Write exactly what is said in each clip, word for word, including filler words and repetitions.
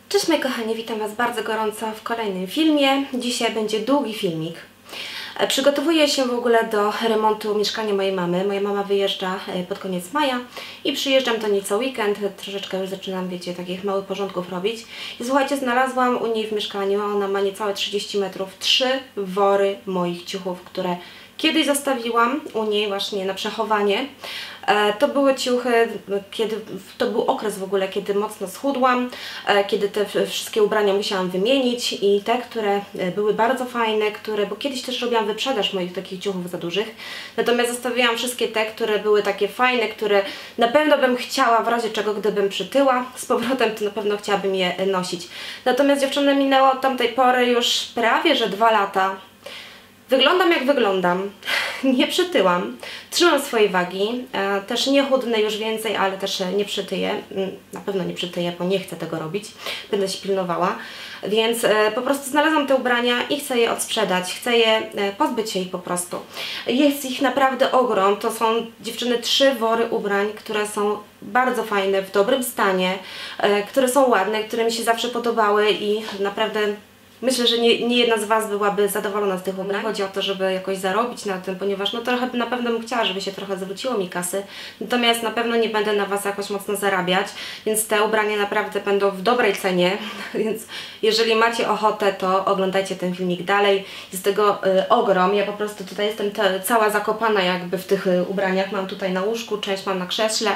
Cześć moi kochani, witam Was bardzo gorąco w kolejnym filmie. Dzisiaj będzie długi filmik. Przygotowuję się w ogóle do remontu mieszkania mojej mamy. Moja mama wyjeżdża pod koniec maja i przyjeżdżam to nieco weekend. Troszeczkę już zaczynam, wiecie, takich małych porządków robić. I słuchajcie, znalazłam u niej w mieszkaniu, ona ma niecałe trzydzieści metrów, trzy wory moich ciuchów, które kiedyś zostawiłam u niej właśnie na przechowanie. To były ciuchy, kiedy, to był okres w ogóle, kiedy mocno schudłam, kiedy te wszystkie ubrania musiałam wymienić i te, które były bardzo fajne, które, bo kiedyś też robiłam wyprzedaż moich takich ciuchów za dużych, natomiast zostawiłam wszystkie te, które były takie fajne, które na pewno bym chciała w razie czego, gdybym przytyła z powrotem, to na pewno chciałabym je nosić. Natomiast dziewczyny, minęło od tamtej pory już prawie, że dwa lata. Wyglądam jak wyglądam, nie przytyłam, trzymam swojej wagi, e, też nie chudnę już więcej, ale też nie przytyję, na pewno nie przytyję, bo nie chcę tego robić, będę się pilnowała, więc e, po prostu znalazłam te ubrania i chcę je odsprzedać, chcę je e, pozbyć się ich po prostu. Jest ich naprawdę ogrom, to są dziewczyny trzy wory ubrań, które są bardzo fajne, w dobrym stanie, e, które są ładne, które mi się zawsze podobały i naprawdę myślę, że nie, nie jedna z Was byłaby zadowolona z tych ubrań. Chodzi o to, żeby jakoś zarobić na tym, ponieważ no trochę na pewno bym chciała, żeby się trochę zwróciło mi kasy, natomiast na pewno nie będę na Was jakoś mocno zarabiać, więc te ubrania naprawdę będą w dobrej cenie, więc jeżeli macie ochotę, to oglądajcie ten filmik dalej. Jest tego y, ogrom, ja po prostu tutaj jestem te, cała zakopana jakby w tych y, ubraniach, mam tutaj na łóżku, część mam na krześle.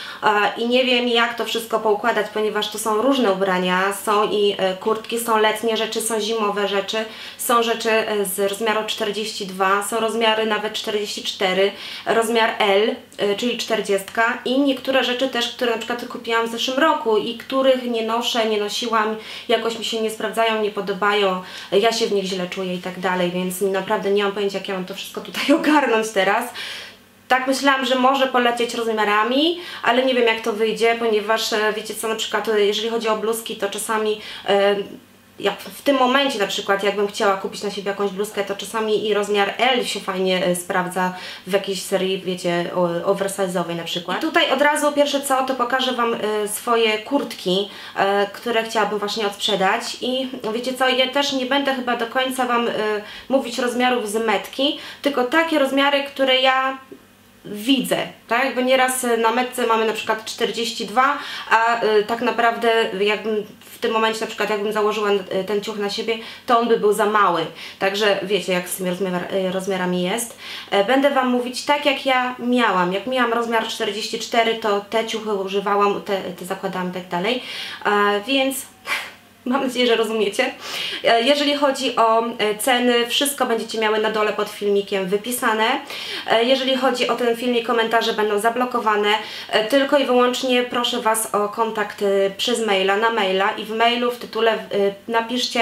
I nie wiem, jak to wszystko poukładać, ponieważ to są różne ubrania, są i kurtki, są letnie rzeczy, są zimowe rzeczy, są rzeczy z rozmiaru czterdzieści dwa, są rozmiary nawet czterdzieści cztery, rozmiar L, czyli czterdziestka i niektóre rzeczy też, które na przykład kupiłam w zeszłym roku i których nie noszę, nie nosiłam, jakoś mi się nie sprawdzają, nie podobają, ja się w nich źle czuję i tak dalej, więc naprawdę nie mam pojęcia, jak ja mam to wszystko tutaj ogarnąć teraz. Tak myślałam, że może polecieć rozmiarami, ale nie wiem, jak to wyjdzie, ponieważ wiecie co, na przykład jeżeli chodzi o bluzki, to czasami e, jak w tym momencie na przykład jakbym chciała kupić na siebie jakąś bluzkę, to czasami i rozmiar L się fajnie e, sprawdza w jakiejś serii, wiecie, oversize'owej na przykład. I tutaj od razu pierwsze co, to pokażę Wam e, swoje kurtki, e, które chciałabym właśnie odsprzedać i wiecie co, ja też nie będę chyba do końca Wam e, mówić rozmiarów z metki, tylko takie rozmiary, które ja widzę, tak? Bo nieraz na metce mamy na przykład czterdzieści dwa, a y, tak naprawdę jakbym w tym momencie na przykład jakbym założyła ten ciuch na siebie, to on by był za mały. Także wiecie, jak z tymi rozmiar, rozmiarami jest. E, będę Wam mówić tak, jak ja miałam. Jak miałam rozmiar czterdzieści cztery, to te ciuchy używałam, te, te zakładałam i tak dalej. E, więc mam nadzieję, że rozumiecie. Jeżeli chodzi o ceny, wszystko będziecie miały na dole pod filmikiem wypisane. Jeżeli chodzi o ten filmik, komentarze będą zablokowane. Tylko i wyłącznie proszę Was o kontakt przez maila, na maila i w mailu w tytule napiszcie.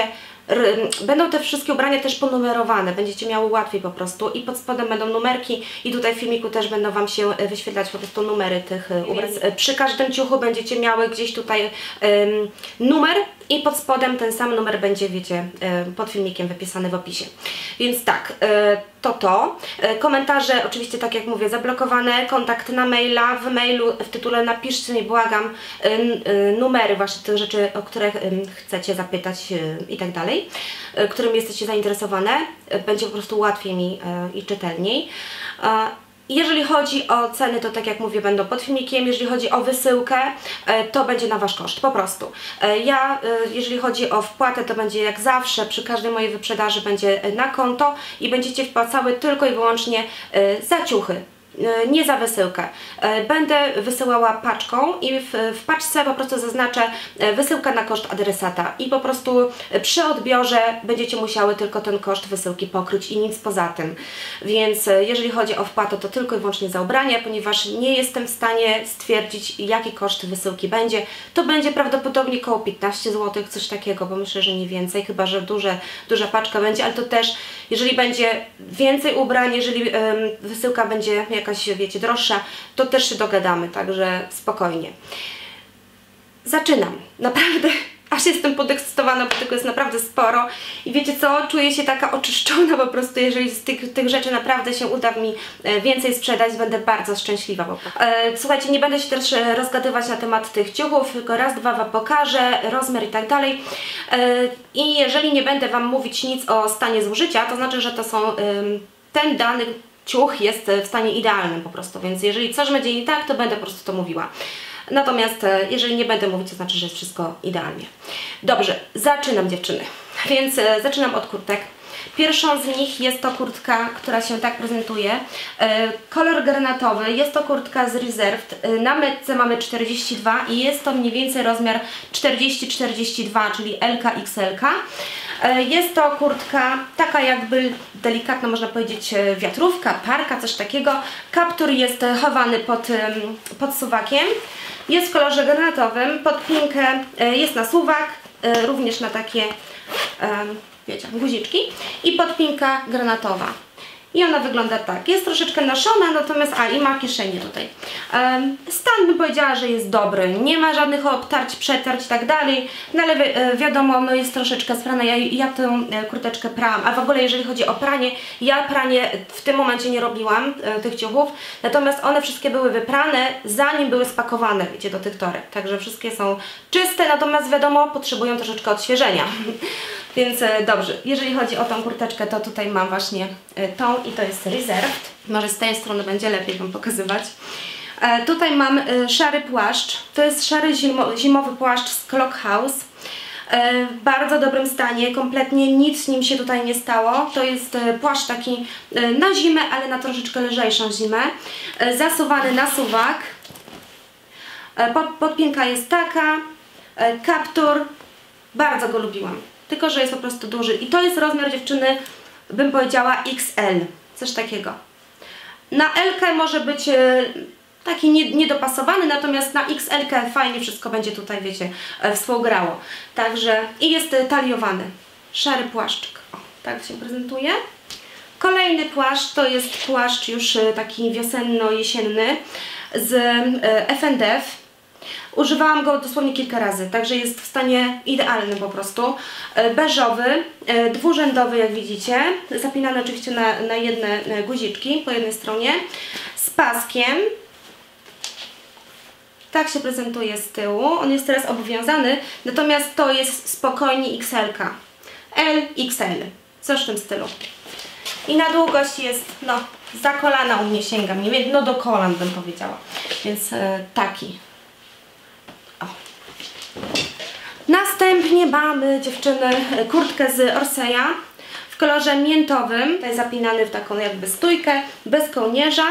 Będą te wszystkie ubrania też ponumerowane, będziecie miały łatwiej po prostu i pod spodem będą numerki i tutaj w filmiku też będą Wam się wyświetlać po prostu numery tych ubrań. Więc przy każdym ciuchu będziecie miały gdzieś tutaj um, numer i pod spodem ten sam numer będzie, wiecie, pod filmikiem wypisany w opisie. Więc tak, to to. Komentarze oczywiście, tak jak mówię, zablokowane, kontakt na maila, w mailu w tytule napiszcie mi, błagam, numery właśnie tych rzeczy, o które chcecie zapytać i tak dalej, którym jesteście zainteresowane. Będzie po prostu łatwiej mi i czytelniej. Jeżeli chodzi o ceny, to tak jak mówię, będą pod filmikiem. Jeżeli chodzi o wysyłkę, to będzie na Wasz koszt, po prostu. Ja, jeżeli chodzi o wpłatę, to będzie jak zawsze, przy każdej mojej wyprzedaży będzie na konto i będziecie wpłacały tylko i wyłącznie za ciuchy. Nie za wysyłkę. Będę wysyłała paczką i w, w paczce po prostu zaznaczę wysyłka na koszt adresata i po prostu przy odbiorze będziecie musiały tylko ten koszt wysyłki pokryć i nic poza tym. Więc jeżeli chodzi o wpłatę, to tylko i wyłącznie za ubranie, ponieważ nie jestem w stanie stwierdzić, jaki koszt wysyłki będzie. To będzie prawdopodobnie około piętnaście złotych, coś takiego, bo myślę, że nie więcej, chyba że duże, duża paczka będzie, ale to też, jeżeli będzie więcej ubrań, jeżeli ym, wysyłka będzie jakaś, wiecie, droższa, to też się dogadamy, także spokojnie. Zaczynam. Naprawdę aż jestem podekscytowana, bo tego jest naprawdę sporo i wiecie co, czuję się taka oczyszczona po prostu, jeżeli z tych, tych rzeczy naprawdę się uda mi więcej sprzedać, będę bardzo szczęśliwa. E, słuchajcie, nie będę się też rozgadywać na temat tych ciuchów, tylko raz, dwa Wam pokażę, rozmiar i tak dalej. E, I jeżeli nie będę Wam mówić nic o stanie zużycia, to znaczy, że to są e, ten dany ciuch jest w stanie idealnym po prostu, więc jeżeli coś będzie nie tak, to będę po prostu to mówiła. Natomiast jeżeli nie będę mówić, to znaczy, że jest wszystko idealnie. Dobrze, zaczynam dziewczyny. Więc e, zaczynam od kurtek. Pierwszą z nich jest to kurtka, która się tak prezentuje. E, kolor granatowy, jest to kurtka z Reserved. E, na metce mamy czterdzieści dwa i jest to mniej więcej rozmiar czterdzieści czterdzieści dwa, czyli L K X L K. E, jest to kurtka taka jakby delikatna, można powiedzieć wiatrówka, parka, coś takiego. Kaptur jest chowany pod, pod suwakiem. Jest w kolorze granatowym, pod pinkę jest na suwak, również na takie, wiecie, guziczki i podpinka granatowa. I ona wygląda tak. Jest troszeczkę noszona, natomiast, a i ma kieszenie tutaj. Stan bym powiedziała, że jest dobry. Nie ma żadnych obtarć, przetarć i tak dalej. No ale wi wiadomo, no jest troszeczkę sprana. Ja, ja tę kurteczkę prałam. A w ogóle jeżeli chodzi o pranie, ja pranie w tym momencie nie robiłam e, tych ciuchów. Natomiast one wszystkie były wyprane, zanim były spakowane, wiecie, do tych toreb. Także wszystkie są czyste, natomiast wiadomo, potrzebują troszeczkę odświeżenia. Więc e, dobrze, jeżeli chodzi o tą kurteczkę, to tutaj mam właśnie e, tą i to jest Reserved. Może z tej strony będzie lepiej Wam pokazywać. E, tutaj mam e, szary płaszcz. To jest szary zimo, zimowy płaszcz z Clock House. E, w bardzo dobrym stanie, kompletnie nic z nim się tutaj nie stało. To jest e, płaszcz taki e, na zimę, ale na troszeczkę lżejszą zimę. E, zasuwany na suwak. E, pod, podpinka jest taka. E, kaptur. Bardzo go lubiłam. Tylko że jest po prostu duży. I to jest rozmiar dziewczyny, bym powiedziała X L. Coś takiego. Na L może być e, taki nie, niedopasowany, natomiast na X L fajnie wszystko będzie tutaj, wiecie, e, współgrało. Także i jest e, taliowany. Szary płaszczyk. O, tak się prezentuje. Kolejny płaszcz to jest płaszcz już e, taki wiosenno-jesienny z e, F and F. Używałam go dosłownie kilka razy, także jest w stanie idealnym po prostu. Beżowy, dwurzędowy jak widzicie, zapinany oczywiście na, na jedne guziczki po jednej stronie, z paskiem. Tak się prezentuje z tyłu, on jest teraz obwiązany, natomiast to jest spokojnie X L K. L, X L, coś w tym stylu. I na długość jest, no, za kolana u mnie sięga, nie wiem, no do kolan bym powiedziała, więc e, taki. Następnie mamy, dziewczyny, kurtkę z Orseya w kolorze miętowym. Tutaj zapinany w taką jakby stójkę, bez kołnierza.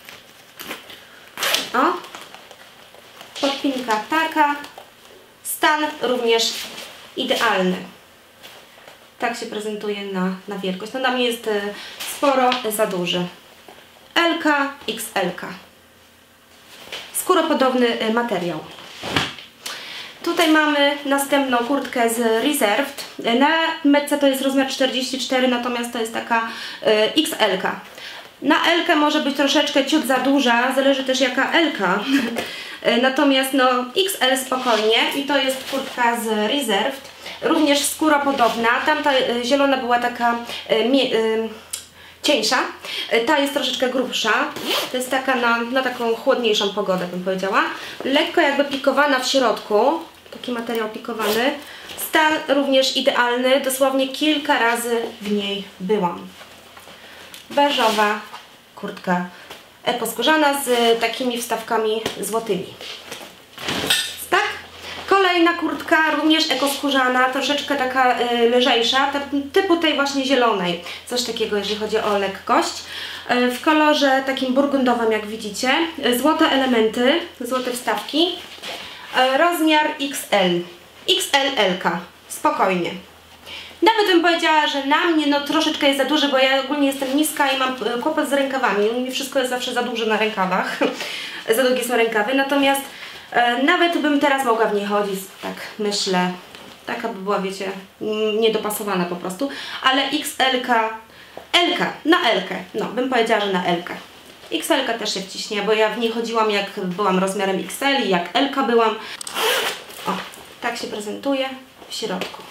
O. Podpinka taka. Stan również idealny. Tak się prezentuje na, na wielkość. No dla mnie jest sporo za duży. L K, X L K. Skóropodobny materiał. Tutaj mamy następną kurtkę z Reserved. Na metce to jest rozmiar czterdzieści cztery, natomiast to jest taka y, X L K. Na L K może być troszeczkę ciut za duża, zależy też jaka L K. Natomiast no X L spokojnie i to jest kurtka z Reserved. Również skóropodobna. Tamta y, zielona była taka y, y, cieńsza. Ta jest troszeczkę grubsza. To jest taka na, na taką chłodniejszą pogodę, bym powiedziała. Lekko jakby pikowana w środku. Taki materiał pikowany. Stan również idealny. Dosłownie kilka razy w niej byłam. Beżowa kurtka ekoskórzana z takimi wstawkami złotymi. Tak? Kolejna kurtka, również ekoskórzana, troszeczkę taka y, lżejsza, typu tej właśnie zielonej. Coś takiego, jeżeli chodzi o lekkość. Y, w kolorze takim burgundowym, jak widzicie. Y, złote elementy, złote wstawki. Y, rozmiar X L. X L L K. Spokojnie. Nawet bym powiedziała, że na mnie no troszeczkę jest za duży, bo ja ogólnie jestem niska i mam kłopot z rękawami. U mnie wszystko jest zawsze za duże na rękawach. Za długie są rękawy. Natomiast e, nawet bym teraz mogła w niej chodzić, tak myślę. Taka by była, wiecie, niedopasowana po prostu. Ale X L K, L K, na L K. No, bym powiedziała, że na L K. X L K też się wciśnie, bo ja w niej chodziłam jak byłam rozmiarem X L i jak L K byłam. O, Tak się prezentuje w środku.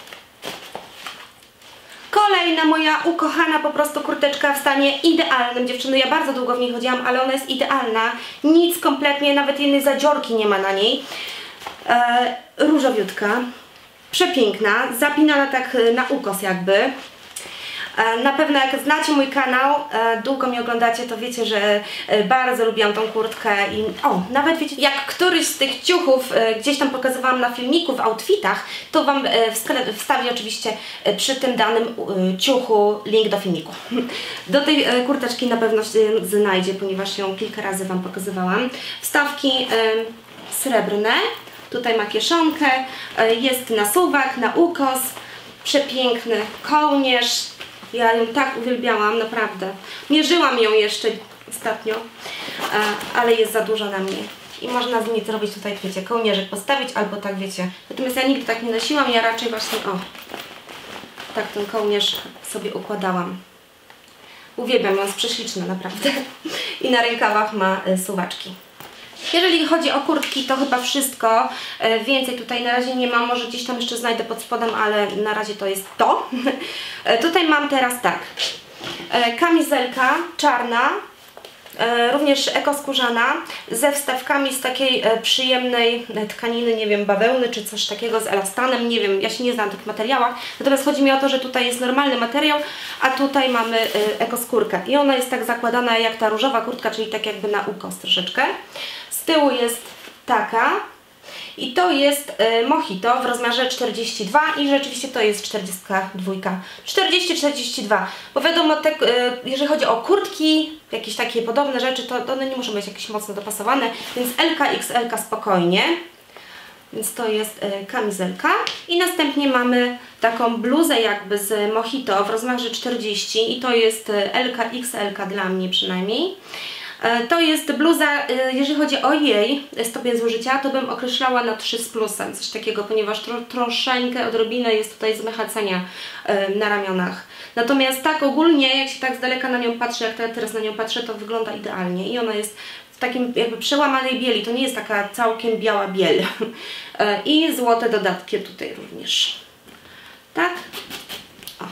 Kolejna moja ukochana po prostu kurteczka w stanie idealnym. Dziewczyny, ja bardzo długo w niej chodziłam, ale ona jest idealna. Nic kompletnie, nawet jednej zadziorki nie ma na niej. E, różowiutka. Przepiękna. Zapinana tak na ukos jakby. Na pewno jak znacie mój kanał, długo mnie oglądacie, to wiecie, że bardzo lubiłam tą kurtkę i o, nawet wiecie, jak któryś z tych ciuchów gdzieś tam pokazywałam na filmiku w outfitach, to Wam wstawię oczywiście przy tym danym ciuchu link do filmiku. Do tej kurteczki na pewno się znajdzie, ponieważ ją kilka razy Wam pokazywałam. Wstawki srebrne, tutaj ma kieszonkę, jest nasuwak na ukos, przepiękny kołnierz. Ja ją tak uwielbiałam, naprawdę. Mierzyłam ją jeszcze ostatnio, ale jest za duża na mnie. I można z niej zrobić tutaj, wiecie, kołnierzyk postawić albo tak, wiecie. Natomiast ja nigdy tak nie nosiłam, ja raczej właśnie, o, tak ten kołnierz sobie układałam. Uwielbiam ją, jest prześliczna, naprawdę. I na rękawach ma suwaczki. Jeżeli chodzi o kurtki, to chyba wszystko. Więcej tutaj na razie nie mam, może gdzieś tam jeszcze znajdę pod spodem, ale na razie to jest to. Tutaj mam teraz tak, kamizelka czarna, również ekoskórzana, ze wstawkami z takiej przyjemnej tkaniny, nie wiem, bawełny czy coś takiego, z elastanem, nie wiem, ja się nie znam na tych materiałach, natomiast chodzi mi o to, że tutaj jest normalny materiał, a tutaj mamy ekoskórkę i ona jest tak zakładana jak ta różowa kurtka, czyli tak jakby na ukos troszeczkę. Z tyłu jest taka i to jest y, mojito w rozmiarze czterdzieści dwa i rzeczywiście to jest czterdzieści dwa. czterdzieści czterdzieści dwa, bo wiadomo, te, y, jeżeli chodzi o kurtki, jakieś takie podobne rzeczy, to one nie muszą być jakieś mocno dopasowane, więc L K, X L spokojnie. Więc to jest y, kamizelka. I następnie mamy taką bluzę jakby z mojito w rozmiarze czterdzieści i to jest L K, X L dla mnie przynajmniej. To jest bluza, jeżeli chodzi o jej stopień zużycia, to bym określała na trzy z plusem, coś takiego, ponieważ tro, troszeczkę, odrobinę jest tutaj zmechacenia na ramionach. Natomiast tak ogólnie, jak się tak z daleka na nią patrzę, jak ja teraz na nią patrzę, to wygląda idealnie i ona jest w takim jakby przełamanej bieli, to nie jest taka całkiem biała biel. I złote dodatki tutaj również. Tak? O.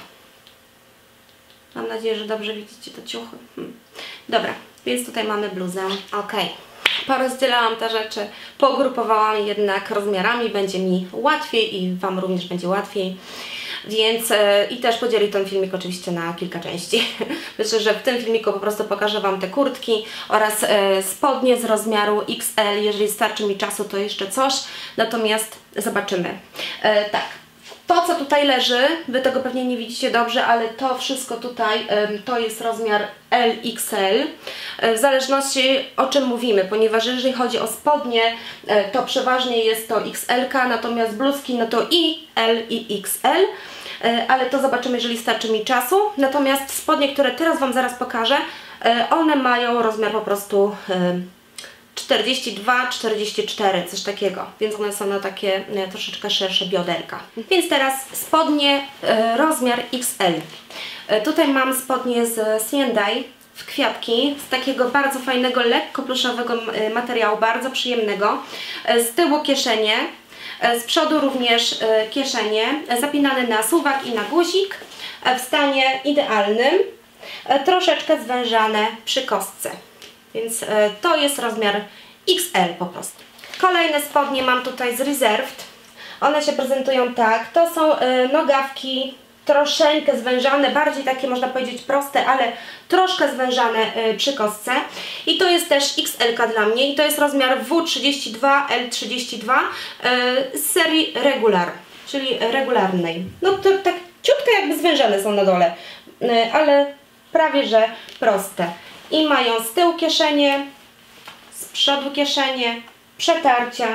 Mam nadzieję, że dobrze widzicie te ciuchy. Hmm. Dobra. Więc tutaj mamy bluzę. Ok. Porozdzielałam te rzeczy, pogrupowałam jednak rozmiarami, będzie mi łatwiej i Wam również będzie łatwiej. Więc yy, i też podzielę ten filmik oczywiście na kilka części. Myślę, że w tym filmiku po prostu pokażę Wam te kurtki oraz yy, spodnie z rozmiaru X L. Jeżeli starczy mi czasu, to jeszcze coś. Natomiast zobaczymy. Yy, tak. To, co tutaj leży, Wy tego pewnie nie widzicie dobrze, ale to wszystko tutaj to jest rozmiar L X L, w zależności o czym mówimy, ponieważ jeżeli chodzi o spodnie, to przeważnie jest to X L, natomiast bluzki no to i L i X L, ale to zobaczymy, jeżeli starczy mi czasu. Natomiast spodnie, które teraz Wam zaraz pokażę, one mają rozmiar po prostu czterdzieści dwa czterdzieści cztery, coś takiego, więc one są na takie e, troszeczkę szersze bioderka. Więc teraz spodnie e, rozmiar X L. E, tutaj mam spodnie z Siendai w kwiatki, z takiego bardzo fajnego, lekko pluszowego e, materiału, bardzo przyjemnego. E, z tyłu kieszenie, e, z przodu również e, kieszenie, e, zapinane na suwak i na guzik, e, w stanie idealnym, e, troszeczkę zwężane przy kostce. Więc e, to jest rozmiar X L po prostu. Kolejne spodnie mam tutaj z Reserved. One się prezentują tak. To są e, nogawki troszeczkę zwężane, bardziej takie można powiedzieć proste, ale troszkę zwężane e, przy kostce. I to jest też X L dla mnie i to jest rozmiar W trzydzieści dwa L trzydzieści dwa e, z serii Regular, czyli regularnej. No to tak ciutko jakby zwężane są na dole, e, ale prawie że proste. I mają z tyłu kieszenie, z przodu kieszenie, przetarcia.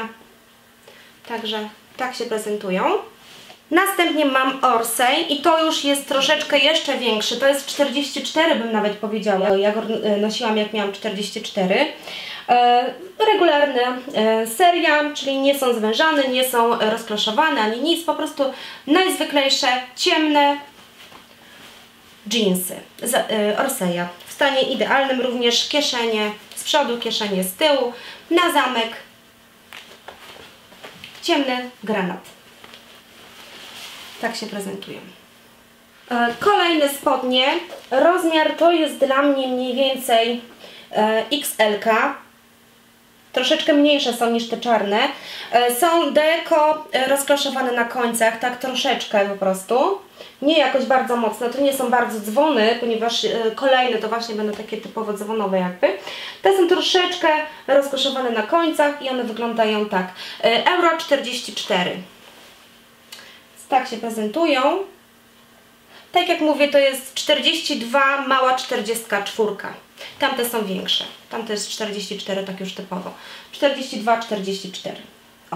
Także tak się prezentują. Następnie mam Orsay i to już jest troszeczkę jeszcze większy. To jest czterdzieści cztery, bym nawet powiedziała. Ja go nosiłam jak miałam czterdzieści cztery. E, regularna e, seria, czyli nie są zwężane, nie są rozkloszowane ani nic. Po prostu najzwyklejsze, ciemne dżinsy z e, Orsaya. W stanie idealnym, również kieszenie z przodu, kieszenie z tyłu, na zamek ciemny granat. Tak się prezentują. Kolejne spodnie, rozmiar to jest dla mnie mniej więcej X L K, troszeczkę mniejsze są niż te czarne, są deko rozkloszowane na końcach, tak troszeczkę po prostu, nie jakoś bardzo mocno, to nie są bardzo dzwony, ponieważ kolejne to właśnie będą takie typowo dzwonowe jakby, te są troszeczkę rozkloszowane na końcach i one wyglądają tak, euro czterdzieści cztery, tak się prezentują. Tak jak mówię, to jest czterdzieści dwa, mała czterdziestka cztery. Tamte są większe. Tamte jest czterdzieści cztery, tak już typowo. czterdzieści dwa, czterdzieści cztery. O.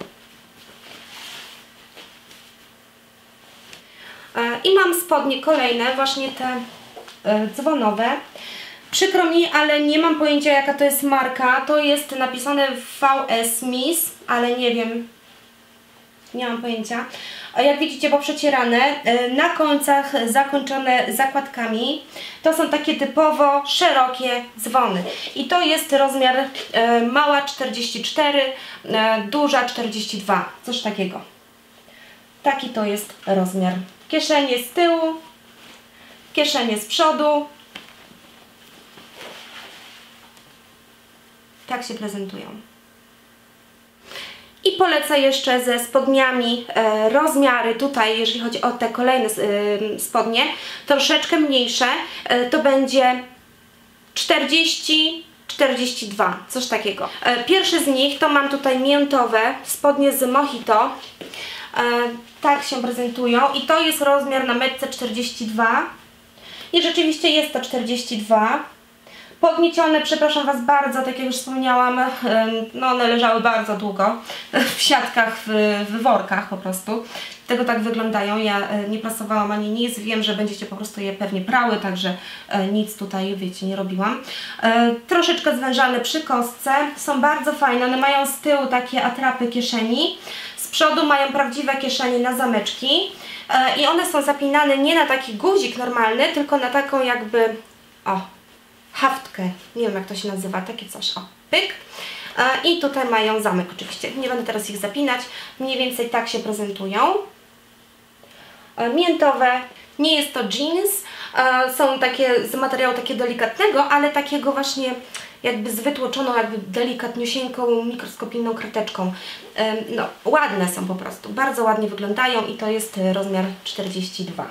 I mam spodnie kolejne, właśnie te dzwonowe. Przykro mi, ale nie mam pojęcia, jaka to jest marka. To jest napisane V S Miss, ale nie wiem. Nie mam pojęcia. Jak widzicie, poprzecierane, na końcach zakończone zakładkami. To są takie typowo szerokie dzwony. I to jest rozmiar mała czterdzieści cztery, duża czterdzieści dwa. Coś takiego. Taki to jest rozmiar. Kieszenie z tyłu, kieszenie z przodu. Tak się prezentują. I polecę jeszcze ze spodniami e, rozmiary tutaj, jeżeli chodzi o te kolejne e, spodnie, troszeczkę mniejsze, e, to będzie czterdzieści, czterdzieści dwa, coś takiego. E, pierwszy z nich to mam tutaj miętowe spodnie z Mojito, e, tak się prezentują i to jest rozmiar na metce czterdzieści dwa i rzeczywiście jest to czterdzieści dwa. Podniecione, przepraszam Was bardzo, tak jak już wspomniałam, no one leżały bardzo długo w siatkach, w, w workach po prostu. Tego tak wyglądają, ja nie prasowałam ani nic, wiem, że będziecie po prostu je pewnie prały, także nic tutaj, wiecie, nie robiłam. Troszeczkę zwężane przy kostce, są bardzo fajne, one mają z tyłu takie atrapy kieszeni, z przodu mają prawdziwe kieszenie na zameczki i one są zapinane nie na taki guzik normalny, tylko na taką jakby, o, haftkę, nie wiem jak to się nazywa, takie coś, o, pyk. I tutaj mają zamek oczywiście, nie będę teraz ich zapinać, mniej więcej tak się prezentują. Miętowe, nie jest to jeans, są takie z materiału takiego delikatnego, ale takiego właśnie jakby z wytłoczoną, jakby delikatniusieńką, mikroskopijną krateczką. No, ładne są po prostu, bardzo ładnie wyglądają i to jest rozmiar czterdzieści dwa.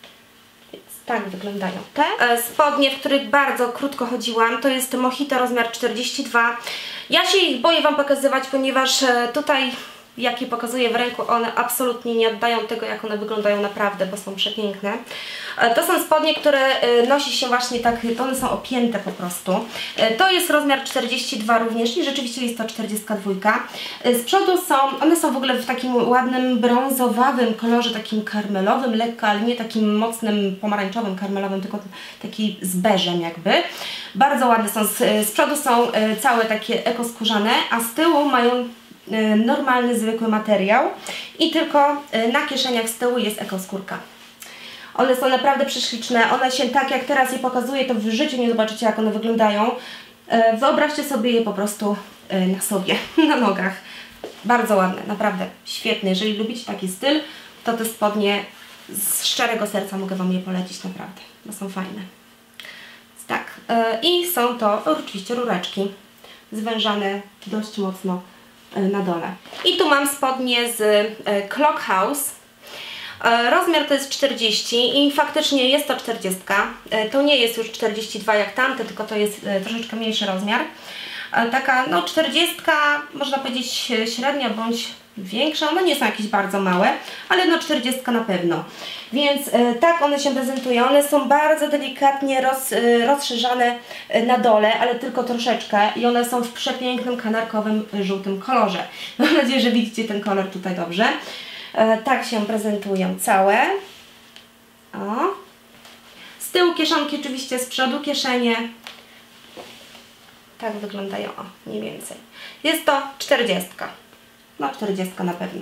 Tak wyglądają te spodnie, w których bardzo krótko chodziłam. To jest Mojito rozmiar czterdzieści dwa. Ja się ich boję Wam pokazywać, ponieważ tutaj, jak je pokazuję w ręku, one absolutnie nie oddają tego, jak one wyglądają naprawdę, bo są przepiękne. To są spodnie, które nosi się właśnie tak, to one są opięte po prostu. To jest rozmiar czterdzieści dwa również i rzeczywiście jest to czterdzieści dwa. Z przodu są, one są w ogóle w takim ładnym brązowawym kolorze, takim karmelowym lekko, ale nie takim mocnym pomarańczowym karmelowym, tylko taki z beżem jakby. Bardzo ładne są, z, z przodu są całe takie ekoskórzane, a z tyłu mają normalny, zwykły materiał i tylko na kieszeniach z tyłu jest ekoskórka. One są naprawdę prześliczne, one się tak jak teraz je pokazuję, to w życiu nie zobaczycie jak one wyglądają. Wyobraźcie sobie je po prostu na sobie, na nogach. Bardzo ładne, naprawdę świetne. Jeżeli lubicie taki styl, to te spodnie z szczerego serca mogę Wam je polecić naprawdę, bo są fajne. Tak, i są to oczywiście rureczki zwężane dość mocno na dole. I tu mam spodnie z Clock House. Rozmiar to jest czterdzieści i faktycznie jest to czterdzieści. To nie jest już czterdzieści dwa jak tamte, tylko to jest troszeczkę mniejszy rozmiar. Taka no czterdziestka, można powiedzieć średnia bądź większa, one nie są jakieś bardzo małe, ale no czterdziestka na pewno. Więc e, tak one się prezentują, one są bardzo delikatnie roz, e, rozszerzane na dole, ale tylko troszeczkę i one są w przepięknym kanarkowym żółtym kolorze. Mam nadzieję, że widzicie ten kolor tutaj dobrze. E, tak się prezentują całe. O. Z tyłu kieszonki oczywiście, z przodu kieszenie. Tak wyglądają, o, mniej więcej. Jest to czterdziestka. No czterdziestka na pewno.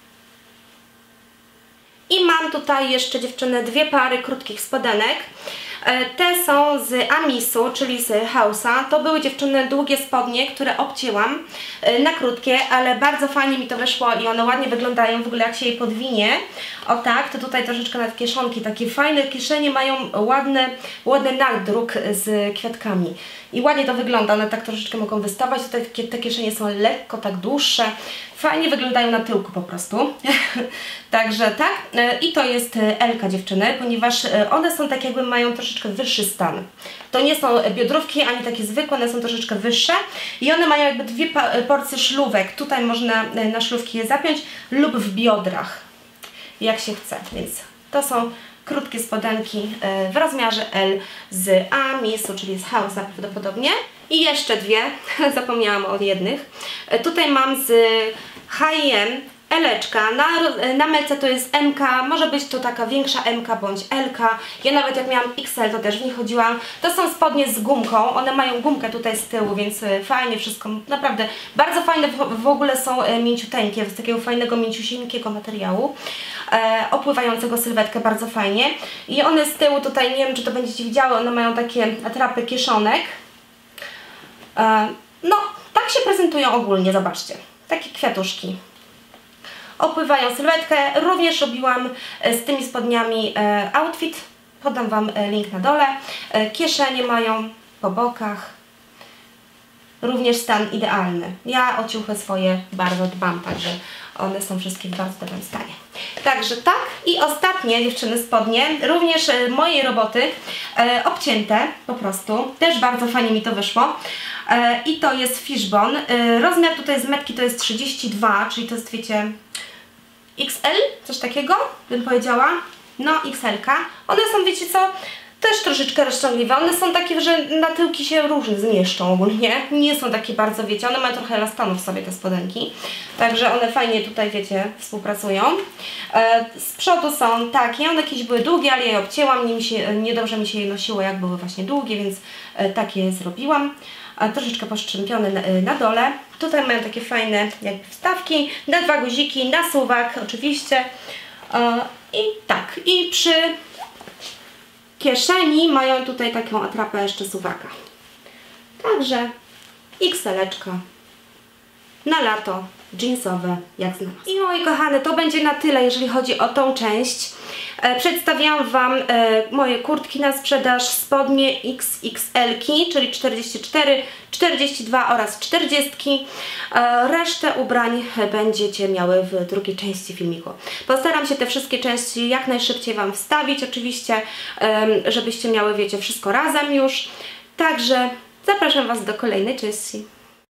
I mam tutaj jeszcze, dziewczyny, dwie pary krótkich spodenek. Te są z Amisu, czyli z Hausa. To były dziewczyny długie spodnie, które obcięłam na krótkie, ale bardzo fajnie mi to wyszło i one ładnie wyglądają. W ogóle jak się je podwinie, o tak, to tutaj troszeczkę nawet kieszonki, takie fajne kieszenie mają ładny, ładny nadruk z kwiatkami. I ładnie to wygląda, one tak troszeczkę mogą wystawać, tutaj te kieszenie są lekko tak dłuższe, fajnie wyglądają na tyłku po prostu. Także tak, i to jest Elka dziewczyny, ponieważ one są tak jakby mają troszeczkę wyższy stan. To nie są biodrówki ani takie zwykłe, one są troszeczkę wyższe i one mają jakby dwie porcje szlówek. Tutaj można na szlówki je zapiąć lub w biodrach, jak się chce, więc to są krótkie spodenki w rozmiarze L z Amisu, czyli z Hausa prawdopodobnie. I jeszcze dwie, zapomniałam o jednych. Tutaj mam z H i M Eleczka, na, na Melce to jest M K, może być to taka większa M K bądź L K. Ja nawet jak miałam X L to też w nich chodziłam. To są spodnie z gumką, one mają gumkę tutaj z tyłu, więc fajnie wszystko, naprawdę bardzo fajne w, w ogóle są mięciuteńkie, z takiego fajnego mięciusieńkiego materiału, e, opływającego sylwetkę bardzo fajnie. I one z tyłu tutaj, nie wiem czy to będziecie widziały, one mają takie atrapy kieszonek. E, no, tak się prezentują ogólnie, zobaczcie, takie kwiatuszki. Opływają sylwetkę. Również robiłam z tymi spodniami outfit. Podam Wam link na dole. Kieszenie mają po bokach. Również stan idealny. Ja o ciuchy swoje bardzo dbam, także one są wszystkie w bardzo dobrym stanie. Także tak. I ostatnie dziewczyny spodnie, również mojej roboty, e, obcięte po prostu. Też bardzo fajnie mi to wyszło. E, I to jest fishbone. E, rozmiar tutaj z metki to jest trzydzieści dwa, czyli to jest, wiecie, X L, coś takiego bym powiedziała. No, X L ka. One są, wiecie co, też troszeczkę rozciągliwe. One są takie, że na tyłki się różnie zmieszczą ogólnie. Nie są takie bardzo, wiecie, one mają trochę elastanu w sobie, te spodenki. Także one fajnie tutaj, wiecie, współpracują. E, z przodu są takie, one jakieś były długie, ale je obcięłam. Nie mi się, niedobrze mi się je nosiło, jak były właśnie długie, więc e, takie zrobiłam. A troszeczkę poszczępione na, na dole. Tutaj mają takie fajne jakby wstawki, na dwa guziki, na suwak oczywiście. E, I tak, i przy kieszeni mają tutaj taką atrapę jeszcze suwaka. Także X L-eczka na lato, jeansowe, jak znalazłam. I moi kochane, to będzie na tyle, jeżeli chodzi o tą część. E, przedstawiałam Wam e, moje kurtki na sprzedaż, spodnie X X L-ki, czyli czterdzieści cztery, czterdzieści dwa oraz czterdzieści. E, resztę ubrań będziecie miały w drugiej części filmiku. Postaram się te wszystkie części jak najszybciej Wam wstawić, oczywiście, e, żebyście miały, wiecie, wszystko razem już. Także zapraszam Was do kolejnej części.